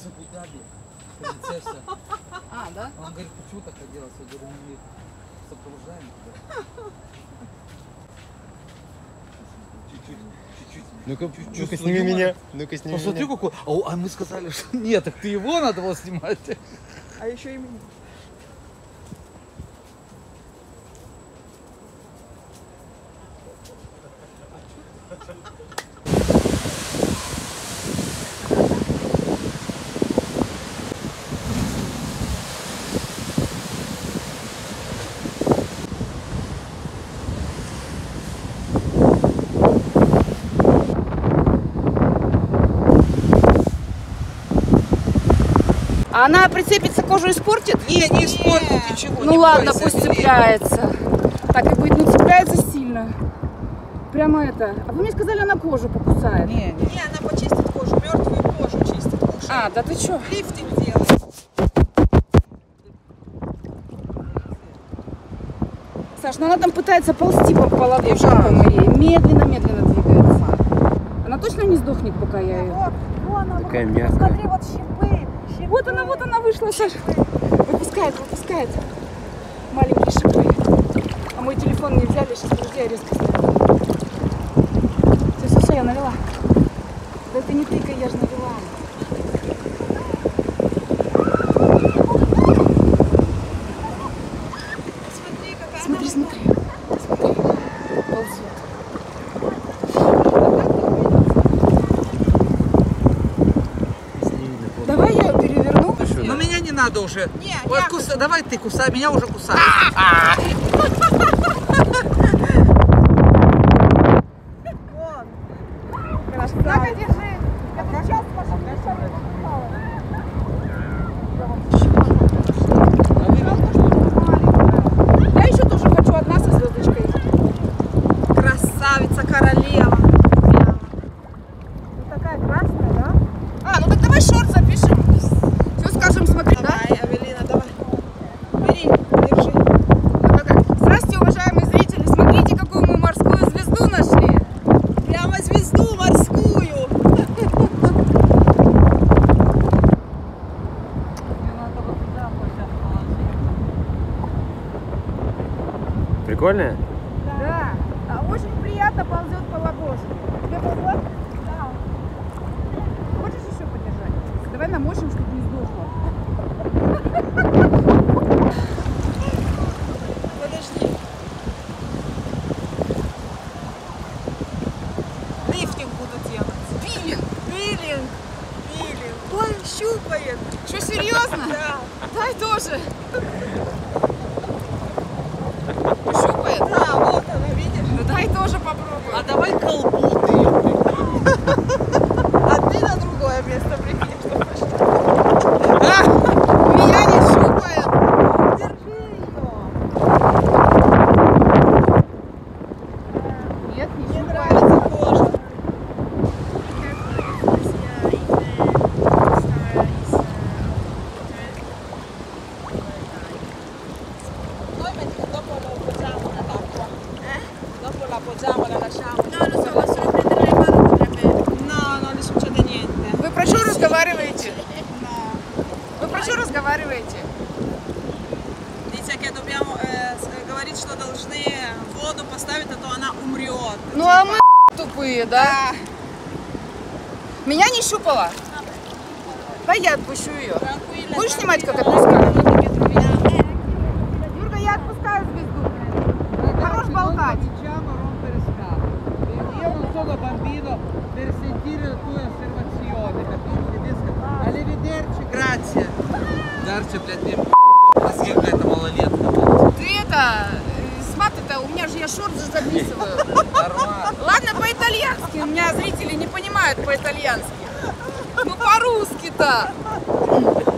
в Абу-Даби, принцесса. А, да? Он говорит, почему так оделась? Я говорю, мы сопровождаем тебя. Чуть-чуть. Ну-ка, сними меня. Ну-ка, сними Посмотри, меня. какой. А мы сказали, что нет, так ты его надо было снимать. А еще и меня. А она прицепится, кожу испортит? Не испортит ничего. Ну не ладно, бойся, пусть бери. цепляется. Так и будет, ну цепляется сильно. Прямо это. А вы мне сказали, она кожу покусает. Не. Не, она почистит кожу, мертвую кожу чистит. Кожу. А, да ты чё? Лифтинг делает. Саш, ну она там пытается ползти по ладошке моей. Медленно-медленно двигается. Она точно не сдохнет, пока я ее... Вот она, Такая вот, мягкая. Смотри, вот шипы. Вот она вышла, Саша. Выпускает. Маленькие шипы. А мой телефон не взяли, сейчас подожди, я резко ставлю. Все, я навела. Да это не тыкай, я же навела. Смотри, какая Смотри. Ползет. Давай я ее переверну. Но меня не надо уже. Не, Вот я давай ты кусай, меня уже кусай. вон. На-ка, держи. Я тут сейчас вашу не попала. Я еще тоже хочу одна со звездочкой. Красавица, королева. Прямо. Ну такая красная, да? А, ну так давай шорт запишем. Все скажем, смотри, да? Давай, Авелина, давай. Бери, держи. Здравствуйте, уважаемые зрители. Смотрите, какую мы морскую звезду нашли. Прямо звезду морскую. Прикольная? Да. Очень приятно ползет по ладошке. Тебе ползет? Да. Хочешь еще подержать? Давай намочим, чтобы не сдохло. Подожди. Лифтинг буду делать. Пилинг. Ой, щупает. Что, серьезно? Да. Дай тоже. Щупает? Да, вот она, видишь? Ну дай тоже попробуй. А давай колбу ты. А ты на другое место прикинь, что пошла. Меня не щупает. Держи ее. Нет, не Мне щупает. нравится кожа. Noi dopo lo appoggiamo nell'acqua. Dopo lo appoggiamo, la lasciamo. No, lo so, ma se lo prende nelle mani potrebbe... No, non le succede niente. Вы про что разговариваете? No. Вы про что разговариваете? Dice che dobbiamo говорить, что должны воду поставить, а то она умрет. Ну а мы тупые, да? Меня не щупала? Дай я отпущу ее. Будешь снимать, как отпускаю? Юрка, я отпускаю звезду. Хорош болтать. Cominciamo a rompere scatole. Io non sono bambino per sentire le tue osservazioni, capito? Tedesco. Arrivederci, grazie. Дарча, блядь, мне мозги какая-то малолетка. Ты это, смотри-то, у меня же я шорт же записываю. Нормально. Ладно, по-итальянски, у меня зрители не понимают по-итальянски. Ну по-русски-то.